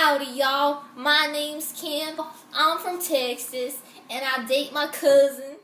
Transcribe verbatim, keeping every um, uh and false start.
Howdy, y'all. My name's Kim. I'm from Texas, and I date my cousin.